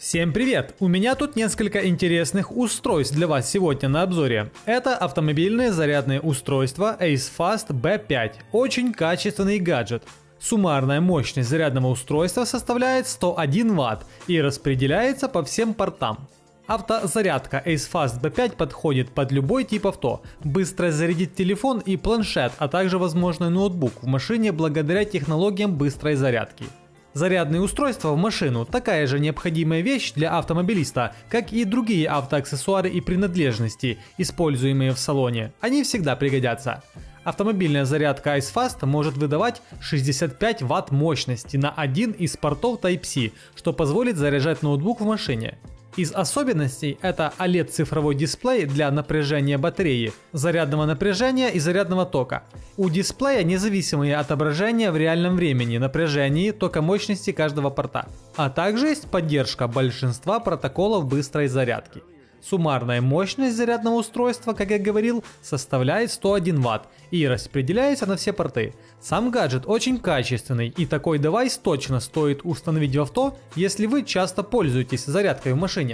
Всем привет! У меня тут несколько интересных устройств для вас сегодня на обзоре. Это автомобильное зарядное устройство AceFast B5. Очень качественный гаджет. Суммарная мощность зарядного устройства составляет 101 Вт и распределяется по всем портам. Автозарядка AceFast B5 подходит под любой тип авто. Быстро зарядить телефон и планшет, а также возможный ноутбук в машине благодаря технологиям быстрой зарядки. Зарядные устройства в машину – такая же необходимая вещь для автомобилиста, как и другие автоаксессуары и принадлежности, используемые в салоне. Они всегда пригодятся. Автомобильная зарядка AceFast может выдавать 65 Вт мощности на один из портов Type-C, что позволит заряжать ноутбук в машине. Из особенностей это OLED-цифровой дисплей для напряжения батареи, зарядного напряжения и зарядного тока. У дисплея независимые отображения в реальном времени напряжении, тока мощности каждого порта. А также есть поддержка большинства протоколов быстрой зарядки. Суммарная мощность зарядного устройства, как я говорил, составляет 101 Вт и распределяется на все порты. Сам гаджет очень качественный, и такой девайс точно стоит установить в авто, если вы часто пользуетесь зарядкой в машине.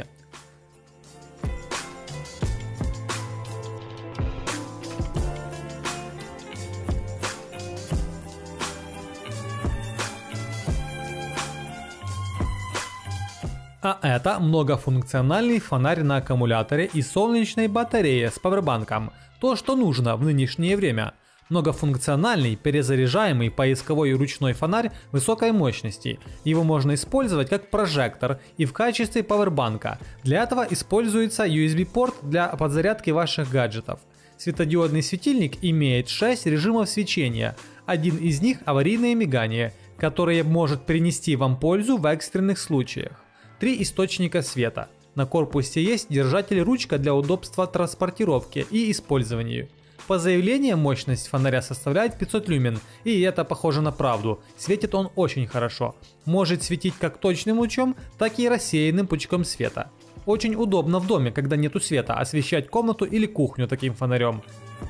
А это многофункциональный фонарь на аккумуляторе и солнечной батарее с павербанком. То, что нужно в нынешнее время. Многофункциональный, перезаряжаемый поисковой и ручной фонарь высокой мощности. Его можно использовать как прожектор и в качестве павербанка. Для этого используется USB-порт для подзарядки ваших гаджетов. Светодиодный светильник имеет 6 режимов свечения. Один из них аварийное мигание, которое может принести вам пользу в экстренных случаях. 3 источника света. На корпусе есть держатель-ручка для удобства транспортировки и использования. По заявлению мощность фонаря составляет 500 люмен, и это похоже на правду. Светит он очень хорошо. Может светить как точным лучом, так и рассеянным пучком света. Очень удобно в доме, когда нету света, освещать комнату или кухню таким фонарем.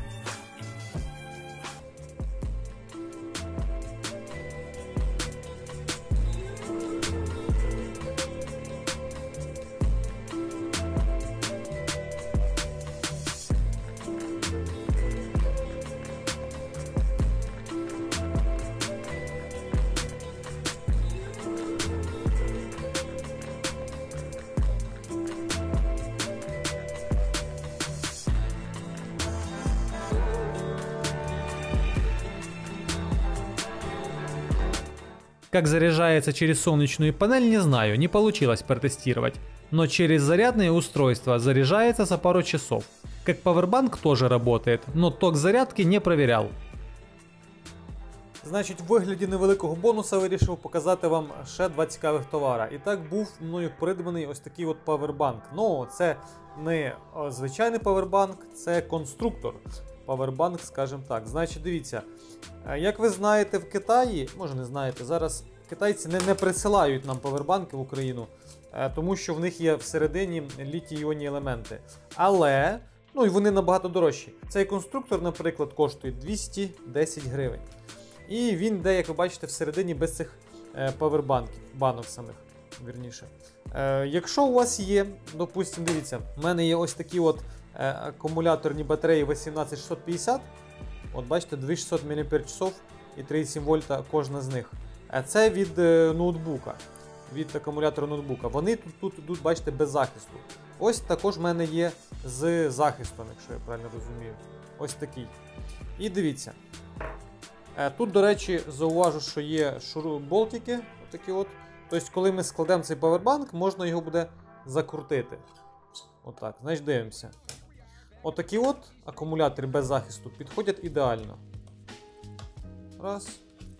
Как заряжается через солнечную панель, не знаю, не получилось протестировать. Но через зарядное устройство заряжается за пару часов. Как павербанк тоже работает, но ток зарядки не проверял. Значить, в вигляді невеликого бонуса вирішив показати вам ще два цікавих товара. І так був мною придбаний ось такий от павербанк. Ну, це не звичайний павербанк, це конструктор. Павербанк, скажімо так. Значить, дивіться, як ви знаєте, в Китаї, може не знаєте, зараз китайці не присилають нам павербанки в Україну, тому що в них є всередині літій-іонні елементи. Але, ну і вони набагато дорожчі. Цей конструктор, наприклад, коштує 210 гривень. І він йде, як ви бачите, всередині без цих павербанків, банок самих, вірніше. Якщо у вас є, допустимо, дивіться, в мене є ось такі от акумуляторні батареї 18650, от бачите, 2600 мАч і 3,7 вольта кожна з них. Це від ноутбука, від акумулятора ноутбука. Вони тут йдуть, бачите, без захисту. Ось також в мене є з захистом, якщо я правильно розумію. Ось такий. І дивіться. Тут, до речі, зауважу, що є болтики, отакі от. Тобто, коли ми складемо цей павербанк, можна його буде закрутити. Отак, значить, дивимося. Отакі от акумулятори без захисту підходять ідеально. Раз.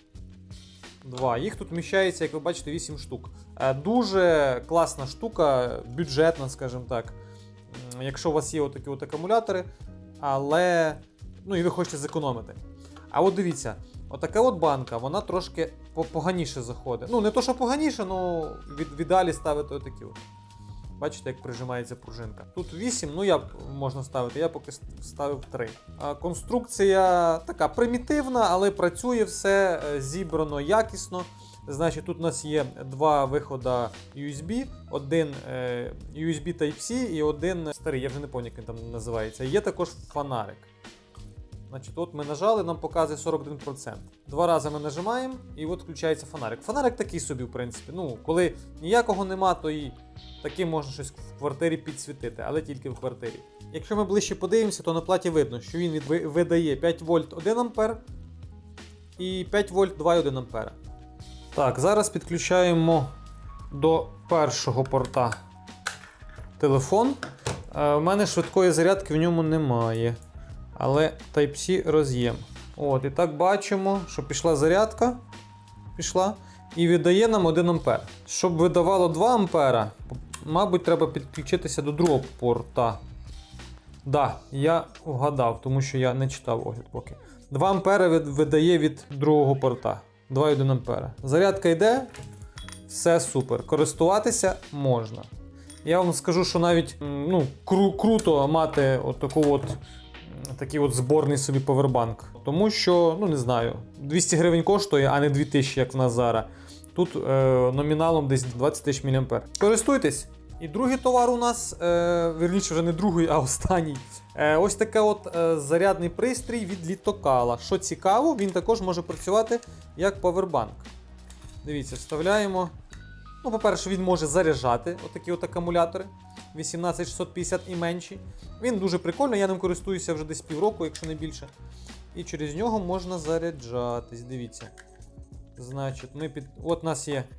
Два. Їх тут вміщається, як ви бачите, 8 штук. Дуже класна штука, бюджетна, скажімо так. Якщо у вас є отакі от акумулятори, але, ну і ви хочете зекономити. А от дивіться, отака от банка, вона трошки поганіше заходить. Ну, не то, що поганіше, але в ідеалі ставити отакі от. Бачите, як прижимається пружинка. Тут 8, ну я можна ставити, я поки ставив 3. Конструкція така примітивна, але працює все, зібрано якісно. Значить, тут у нас є два виходи USB, один USB Type-C і один старий, я вже не пам'ятаю, як він там називається. Є також фонарик. Значить, от ми нажали, нам показує 41%. Два рази ми нажимаємо і от включається фонарик. Фонарик такий собі, в принципі. Ну, коли ніякого нема, то і таким можна щось в квартирі підсвітити, але тільки в квартирі. Якщо ми ближче подивимося, то на платі видно, що він видає 5 вольт 1 ампер і 5 вольт 2,1 ампера. Так, зараз підключаємо до першого порта телефон. У мене швидкої зарядки в ньому немає, але Type-C роз'єм. От, і так бачимо, що пішла зарядка, і видає нам 1 ампер. Щоб видавало 2 ампера, мабуть, треба підключитися до другого порта. Да, я вгадав, тому що я не читав огляд поки. 2 ампера видає від другого порта. 2,1 ампера. Зарядка йде, все супер. Користуватися можна. Я вам скажу, що навіть круто мати такий от зборний собі павербанк. Тому що, не знаю, 200 гривень коштує, а не 2000, як в нас зараз. Тут номіналом десь 20 тисяч мА. Користуйтесь! І другий товар у нас, вірніше вже не другий, а останній. Ось такий от зарядний пристрій від Litokala. Що цікаво, він також може працювати як павербанк. Дивіться, вставляємо. По-перше, він може заряджати отакі от акумулятори 18650 і менші. Він дуже прикольний, я ним користуюся вже десь півроку, якщо не більше. І через нього можна заряджатись. Дивіться. Значить, от у нас є.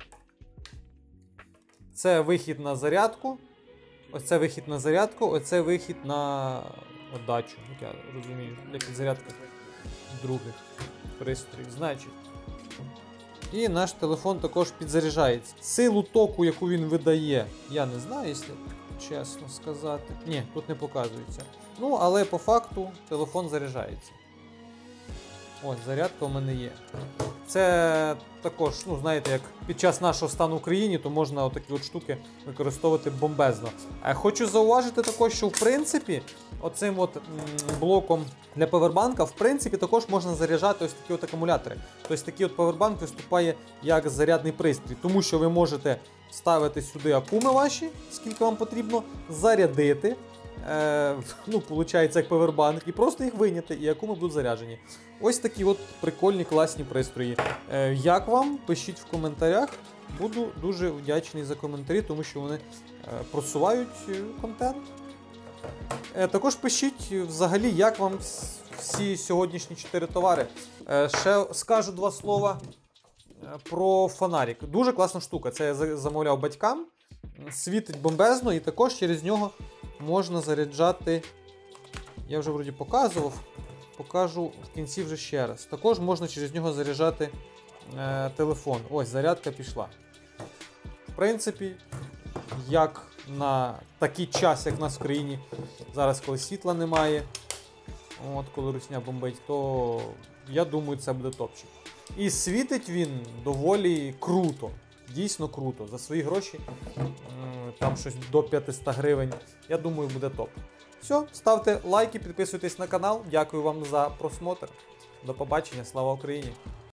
Це вихід на зарядку. Оце вихід на зарядку, оце вихід на дачу. Як я розумію, для підзарядки других пристроїв. Значить. І наш телефон також підзаряджається. Силу току, яку він видає, я не знаю, якщо чесно сказати. Ні, тут не показується. Але по факту телефон заряджається. Ось, зарядка у мене є. Це також, знаєте, як під час нашого стану в Україні, то можна отакі от штуки використовувати бомбезно. Хочу зауважити також, що в принципі оцим от блоком для павербанка, в принципі, також можна заряджати ось такі от акумулятори. Тобто такий от павербанк виступає як зарядний пристрій, тому що ви можете ставити сюди акуми ваші, скільки вам потрібно, зарядити. Виходить, як павербанк, і просто їх вийняти, і акуми будуть заряджені. Ось такі от прикольні, класні пристрої. Як вам? Пишіть в коментарях. Буду дуже вдячний за коментарі, тому що вони просувають контент. Також пишіть взагалі, як вам всі сьогоднішні 4 товари. Ще скажу 2 слова про фонарик. Дуже класна штука. Це я замовляв батькам. Світить бомбезно і також через нього можна заряджати, я вже вроді показував, покажу в кінці вже ще раз. Також можна через нього заряджати телефон. Ось, зарядка пішла. В принципі, як на такий час, як в нас в країні, зараз коли світла немає, коли русня бомбить, то я думаю, це буде топчик. І світить він доволі круто. Дійсно круто. За свої гроші, там щось до 500 гривень, я думаю, буде топ. Все, ставте лайки, підписуйтесь на канал. Дякую вам за просмотр. До побачення, слава Україні!